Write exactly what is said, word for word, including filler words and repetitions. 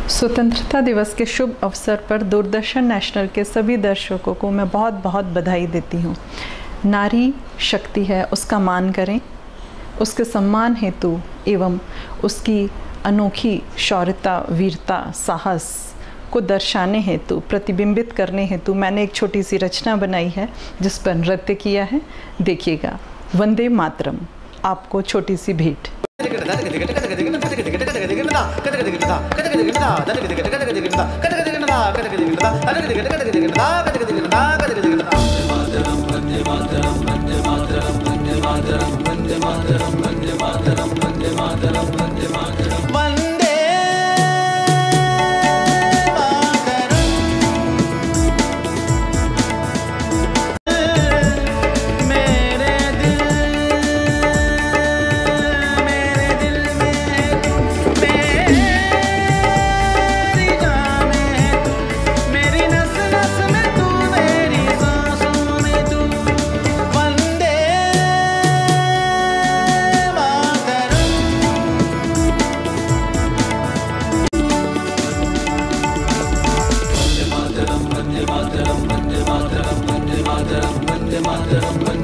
स्वतंत्रता दिवस के शुभ अवसर पर दूरदर्शन नेशनल के सभी दर्शकों को मैं बहुत बहुत बधाई देती हूँ। नारी शक्ति है, उसका मान करें, उसके सम्मान हेतु एवं उसकी अनोखी शौर्यता, वीरता, साहस को दर्शाने हेतु, प्रतिबिंबित करने हेतु मैंने एक छोटी सी रचना बनाई है जिस पर नृत्य किया है। देखिएगा। वंदे मातरम, आपको छोटी सी भेंट। Vande Mataram, Vande Mataram, Vande Mataram, Vande Mataram, Vande Mataram.